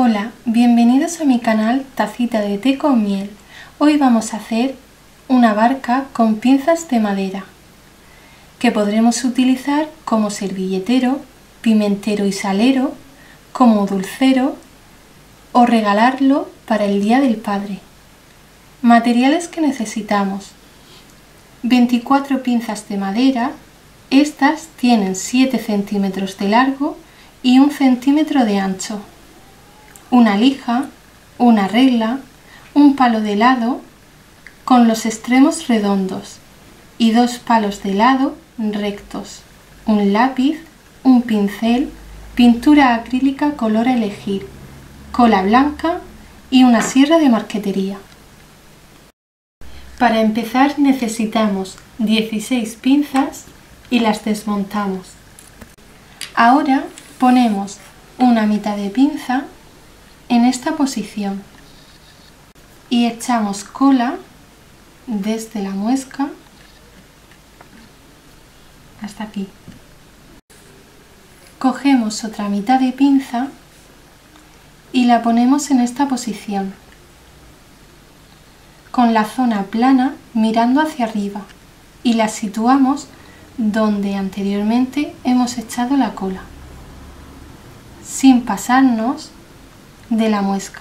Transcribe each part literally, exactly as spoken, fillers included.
Hola, bienvenidos a mi canal Tacita de Té con Miel. Hoy vamos a hacer una barca con pinzas de madera que podremos utilizar como servilletero, pimentero y salero, como dulcero o regalarlo para el Día del Padre. Materiales que necesitamos: veinticuatro pinzas de madera. Estas tienen siete centímetros de largo y un centímetro de ancho. Una lija, una regla, un palo de helado con los extremos redondos y dos palos de helado rectos, un lápiz, un pincel, pintura acrílica color a elegir, cola blanca y una sierra de marquetería. Para empezar necesitamos dieciséis pinzas y las desmontamos. Ahora ponemos una mitad de pinza en esta posición y echamos cola desde la muesca hasta aquí. Cogemos otra mitad de pinza y la ponemos en esta posición, con la zona plana mirando hacia arriba, y la situamos donde anteriormente hemos echado la cola, sin pasarnos de la muesca.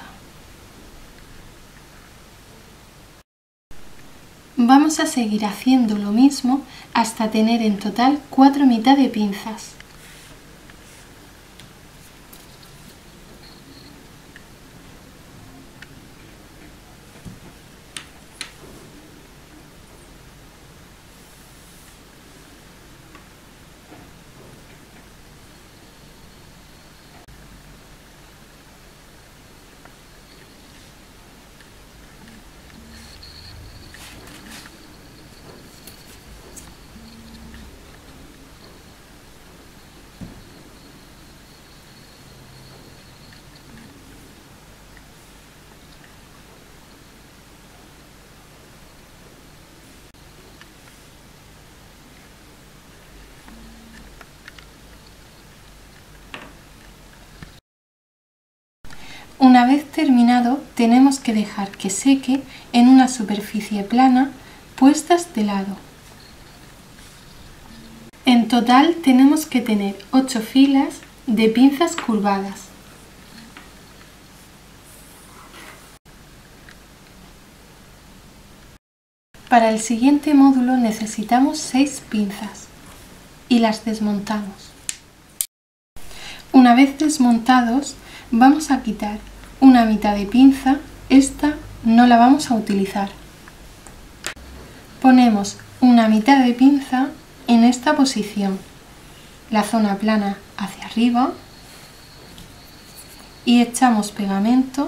Vamos a seguir haciendo lo mismo hasta tener en total cuatro mitad de pinzas. Una vez terminado, tenemos que dejar que seque en una superficie plana, puestas de lado. En total tenemos que tener ocho filas de pinzas curvadas. Para el siguiente módulo necesitamos seis pinzas y las desmontamos. Una vez desmontados, vamos a quitar una mitad de pinza. Esta no la vamos a utilizar. Ponemos una mitad de pinza en esta posición, la zona plana hacia arriba, y echamos pegamento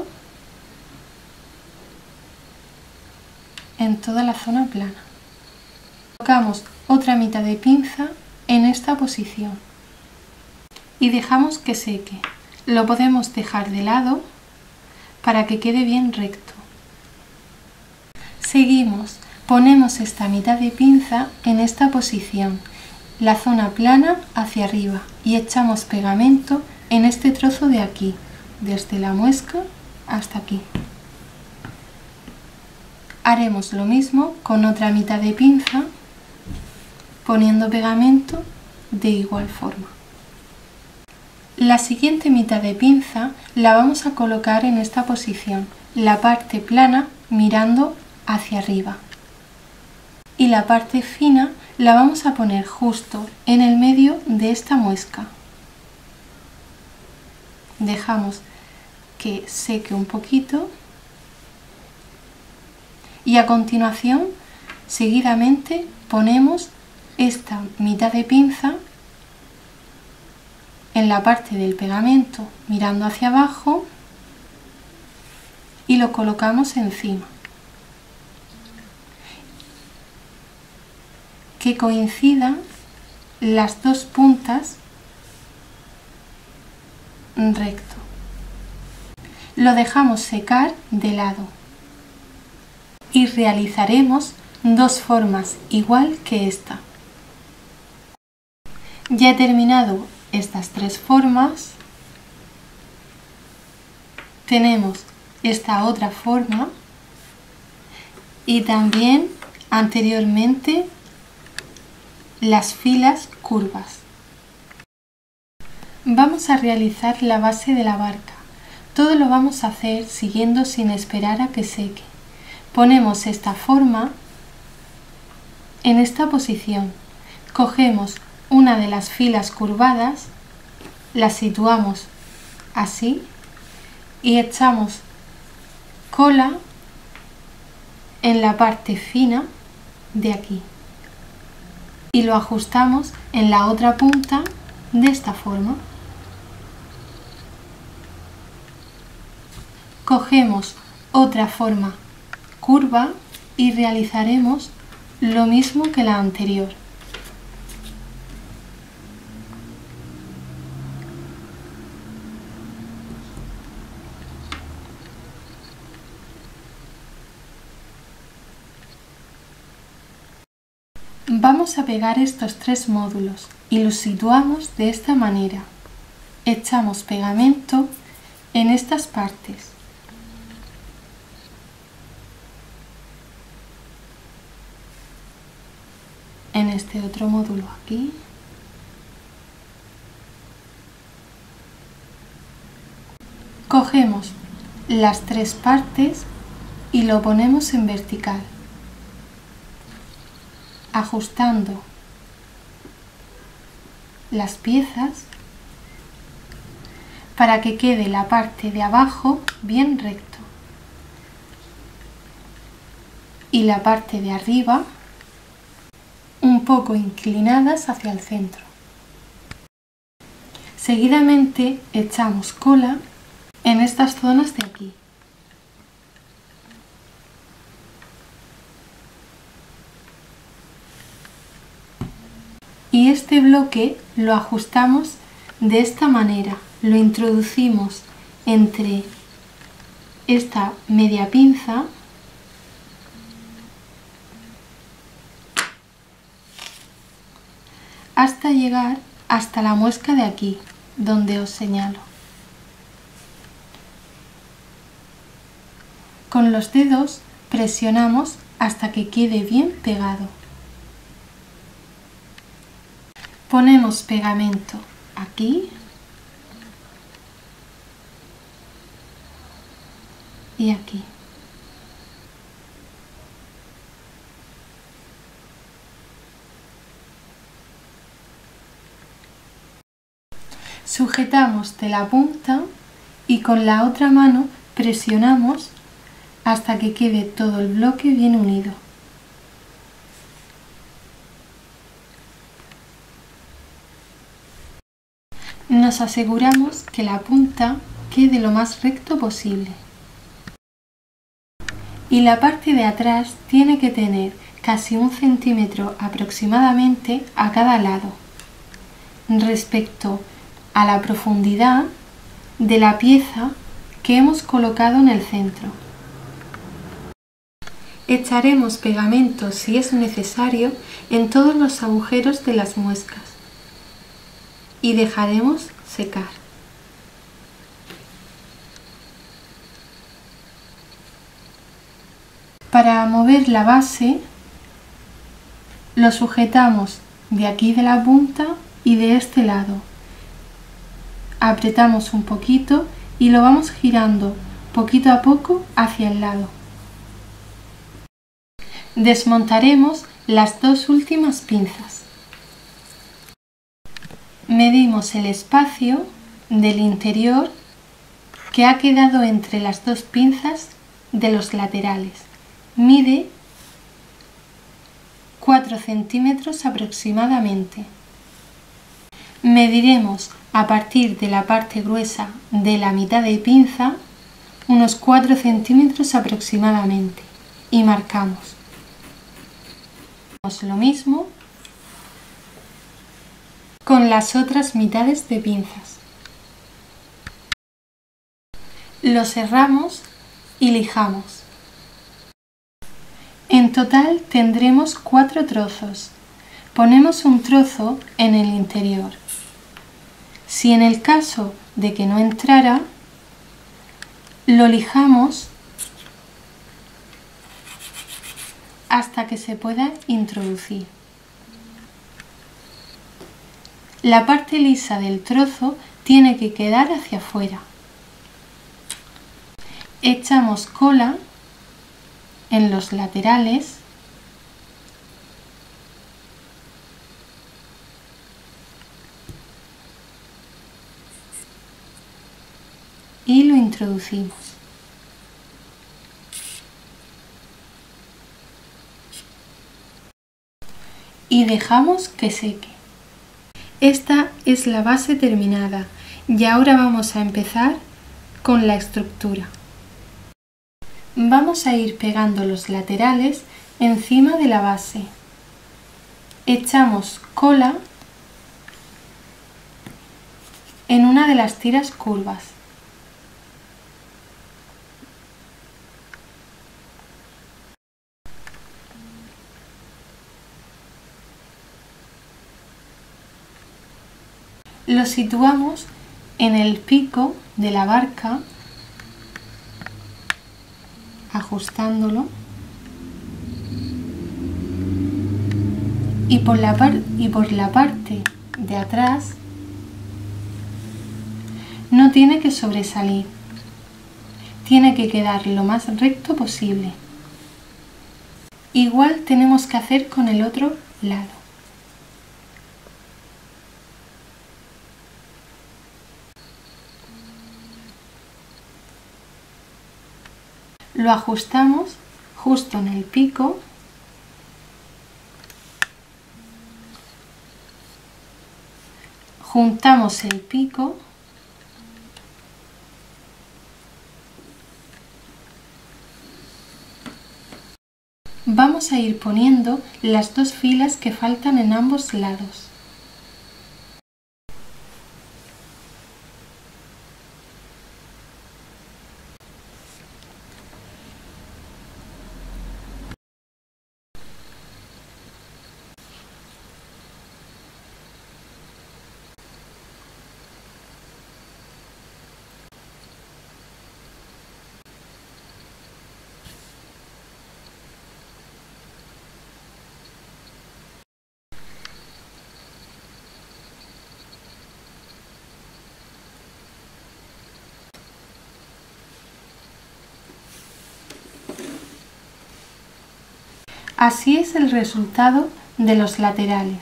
en toda la zona plana. Colocamos otra mitad de pinza en esta posición y dejamos que seque. Lo podemos dejar de lado para que quede bien recto. Seguimos, ponemos esta mitad de pinza en esta posición, la zona plana hacia arriba, y echamos pegamento en este trozo de aquí, desde la muesca hasta aquí. Haremos lo mismo con otra mitad de pinza, poniendo pegamento de igual forma. La siguiente mitad de pinza la vamos a colocar en esta posición, la parte plana mirando hacia arriba, y la parte fina la vamos a poner justo en el medio de esta muesca. Dejamos que seque un poquito y a continuación, seguidamente, ponemos esta mitad de pinza en la parte del pegamento mirando hacia abajo y lo colocamos encima, que coincidan las dos puntas recto. Lo dejamos secar de lado y realizaremos dos formas igual que esta. Ya he terminado estas tres formas tenemos esta otra forma y también anteriormente las filas curvas. Vamos a realizar la base de la barca. Todo lo vamos a hacer siguiendo sin esperar a que seque. Ponemos esta forma en esta posición. Cogemos una de las filas curvadas, la situamos así y echamos cola en la parte fina de aquí y lo ajustamos en la otra punta de esta forma. Cogemos otra forma curva y realizaremos lo mismo que la anterior. Vamos a pegar estos tres módulos y los situamos de esta manera. Echamos pegamento en estas partes. En este otro módulo aquí. Cogemos las tres partes y lo ponemos en vertical, ajustando las piezas para que quede la parte de abajo bien recto y la parte de arriba un poco inclinadas hacia el centro. Seguidamente echamos cola en estas zonas de aquí. Y este bloque lo ajustamos de esta manera, lo introducimos entre esta media pinza hasta llegar hasta la muesca de aquí, donde os señalo. Con los dedos presionamos hasta que quede bien pegado. Ponemos pegamento aquí y aquí. Sujetamos de la punta y con la otra mano presionamos hasta que quede todo el bloque bien unido. Nos aseguramos que la punta quede lo más recto posible. Y la parte de atrás tiene que tener casi un centímetro aproximadamente a cada lado, respecto a la profundidad de la pieza que hemos colocado en el centro. Echaremos pegamento si es necesario en todos los agujeros de las muescas y dejaremos secar. Para mover la base lo sujetamos de aquí de la punta y de este lado. Apretamos un poquito y lo vamos girando poquito a poco hacia el lado. Desmontaremos las dos últimas pinzas. Medimos el espacio del interior que ha quedado entre las dos pinzas de los laterales. Mide cuatro centímetros aproximadamente. Mediremos a partir de la parte gruesa de la mitad de pinza unos cuatro centímetros aproximadamente y marcamos. Hacemos lo mismo con las otras mitades de pinzas. Lo cerramos y lijamos. En total tendremos cuatro trozos. Ponemos un trozo en el interior. Si en el caso de que no entrara, Lo lijamos hasta que se pueda introducir. La parte lisa del trozo tiene que quedar hacia afuera. Echamos cola en los laterales y lo introducimos. Y dejamos que seque. Esta es la base terminada y ahora vamos a empezar con la estructura. Vamos a ir pegando los laterales encima de la base. Echamos cola en una de las tiras curvas. Lo situamos en el pico de la barca, ajustándolo, y por la, par y por la parte de atrás no tiene que sobresalir, tiene que quedar lo más recto posible. Igual tenemos que hacer con el otro lado. Lo ajustamos justo en el pico juntamos el pico vamos a ir poniendo las dos filas que faltan en ambos lados. Así es el resultado de los laterales.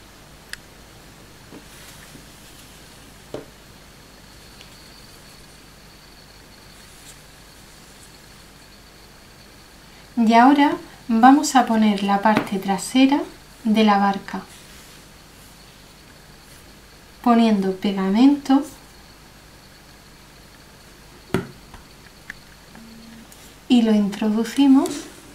Y ahora vamos a poner la parte trasera de la barca, poniendo pegamento y lo introducimos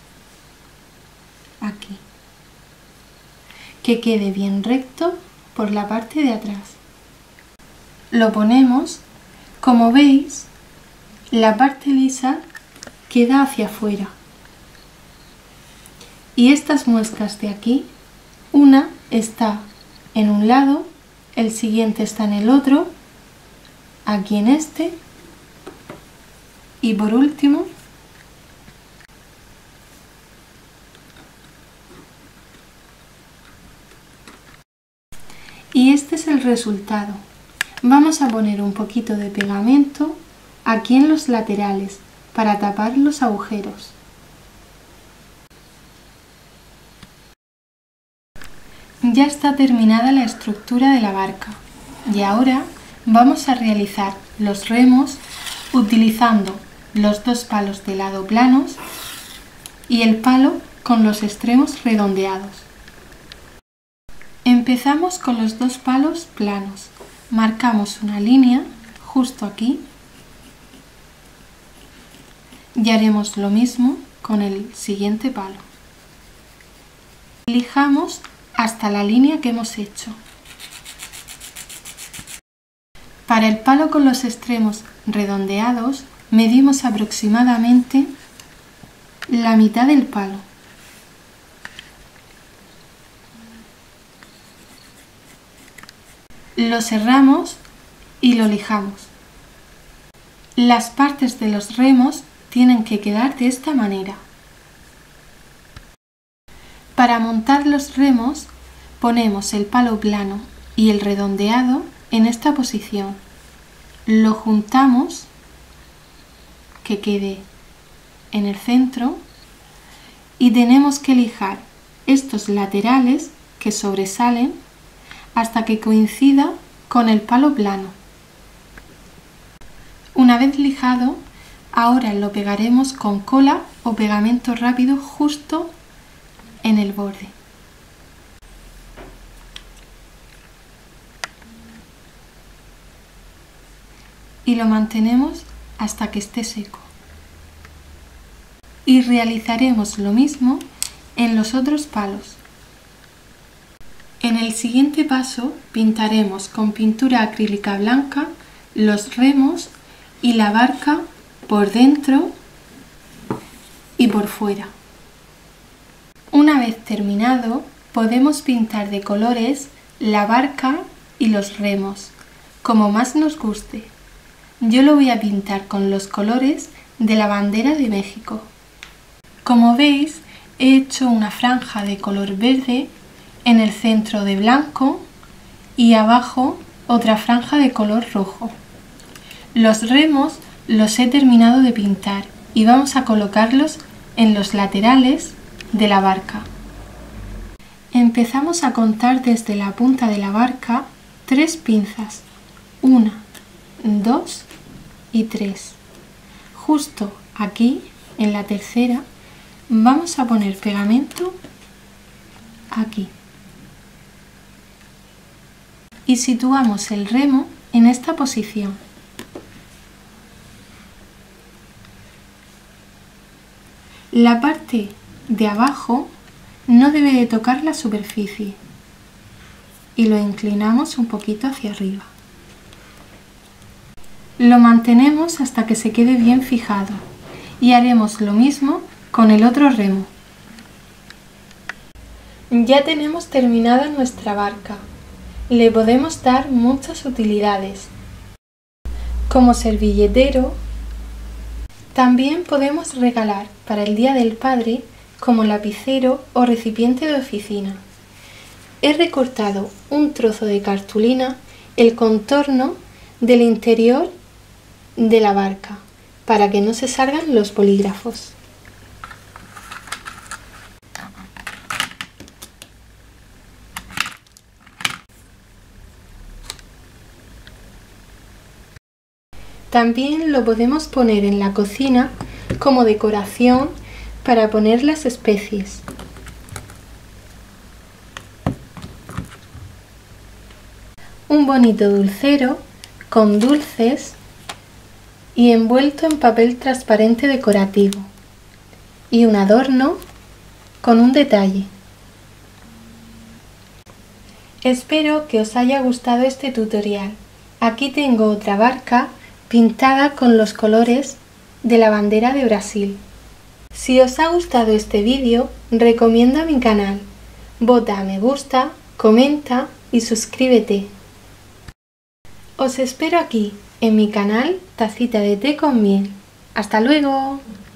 aquí, que quede bien recto por la parte de atrás. Lo ponemos, como veis, la parte lisa queda hacia afuera. Y estas muescas de aquí, una está en un lado, el siguiente está en el otro, aquí en este, y por último, y este es el resultado. Vamos a poner un poquito de pegamento aquí en los laterales para tapar los agujeros. Ya está terminada la estructura de la barca y ahora vamos a realizar los remos utilizando los dos palos de lado planos y el palo con los extremos redondeados. Empezamos con los dos palos planos, marcamos una línea justo aquí y haremos lo mismo con el siguiente palo. Lijamos hasta la línea que hemos hecho. Para el palo con los extremos redondeados medimos aproximadamente la mitad del palo. Lo cerramos y lo lijamos. Las partes de los remos tienen que quedar de esta manera. Para montar los remos ponemos el palo plano y el redondeado en esta posición. Lo juntamos, que quede en el centro, y tenemos que lijar estos laterales que sobresalen hasta que coincida con el palo plano. Una vez lijado, ahora lo pegaremos con cola o pegamento rápido justo en el borde. Y lo mantenemos hasta que esté seco. Y realizaremos lo mismo en los otros palos. En el siguiente paso pintaremos con pintura acrílica blanca los remos y la barca por dentro y por fuera. Una vez terminado, podemos pintar de colores la barca y los remos, como más nos guste. Yo lo voy a pintar con los colores de la bandera de México. Como veis, he hecho una franja de color verde en el centro de blanco y abajo otra franja de color rojo. Los remos los he terminado de pintar y vamos a colocarlos en los laterales de la barca. Empezamos a contar desde la punta de la barca tres pinzas, una, dos y tres. Justo aquí, en la tercera, vamos a poner pegamento aquí. Y situamos el remo en esta posición. La parte de abajo no debe de tocar la superficie y lo inclinamos un poquito hacia arriba. Lo mantenemos hasta que se quede bien fijado y haremos lo mismo con el otro remo. Ya tenemos terminada nuestra barca. Le podemos dar muchas utilidades, como servilletero. También podemos regalar para el Día del Padre como lapicero o recipiente de oficina. He recortado un trozo de cartulina el contorno del interior de la barca para que no se salgan los bolígrafos. También lo podemos poner en la cocina como decoración para poner las especies. Un bonito dulcero con dulces y envuelto en papel transparente decorativo. Y un adorno con un detalle. Espero que os haya gustado este tutorial. Aquí tengo otra barca pintada con los colores de la bandera de Brasil. Si os ha gustado este vídeo, recomienda mi canal. Vota a me gusta, comenta y suscríbete. Os espero aquí, en mi canal Tacita de Té con Miel. ¡Hasta luego!